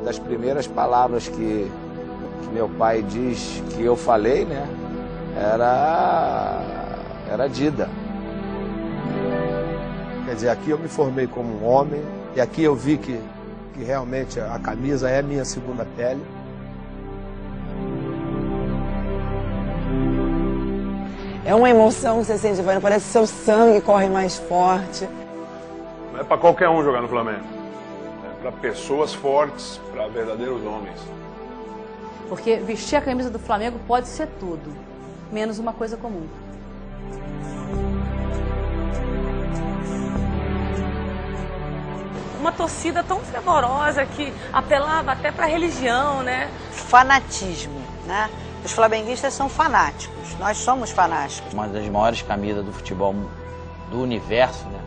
das primeiras palavras que meu pai diz que eu falei, né, era Dida. Quer dizer, aqui eu me formei como um homem e aqui eu vi que realmente a camisa é minha segunda pele. É uma emoção que você sente, parece que seu sangue corre mais forte. Não é para qualquer um jogar no Flamengo. É para pessoas fortes, para verdadeiros homens. Porque vestir a camisa do Flamengo pode ser tudo, menos uma coisa comum. Uma torcida tão fervorosa que apelava até para a religião, né? Fanatismo, né? Os flamenguistas são fanáticos, nós somos fanáticos. Uma das maiores camisas do futebol do universo, né?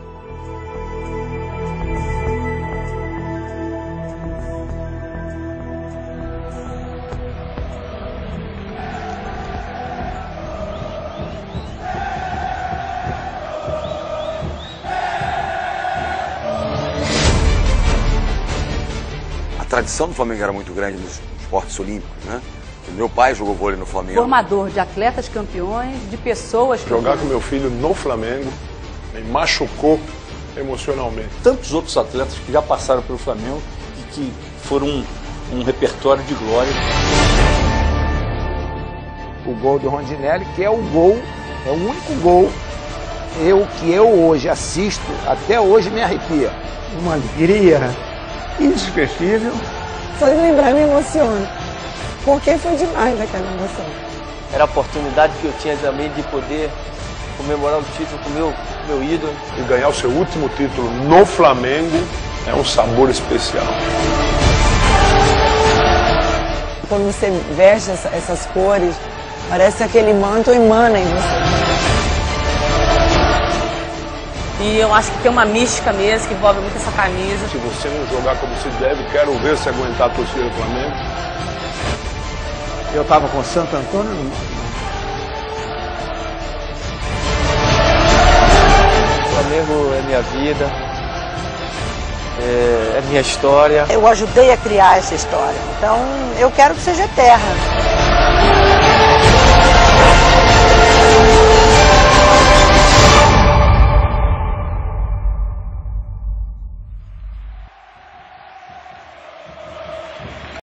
A tradição do Flamengo era muito grande nos esportes olímpicos, né? Meu pai jogou vôlei no Flamengo. Formador de atletas campeões, de pessoas campeões. Jogar com meu filho no Flamengo me machucou emocionalmente. Tantos outros atletas que já passaram pelo Flamengo e que foram um repertório de glória. O gol do Rondinelli, que é o único gol que eu hoje assisto, até hoje me arrepia. Uma alegria indescritível. Só de lembrar me emociona. Porque foi demais aquela emoção. Era a oportunidade que eu tinha também de poder comemorar o título com o meu ídolo. E ganhar o seu último título no Flamengo é um sabor especial. Quando você veste essas cores, parece que aquele manto emana em você. E eu acho que tem uma mística mesmo que envolve muito essa camisa. Se você não jogar como se deve, quero ver se aguentar a torcida do Flamengo. Eu estava com Santo Antônio no... O Flamengo é minha vida, é minha história. Eu ajudei a criar essa história, então eu quero que seja eterna.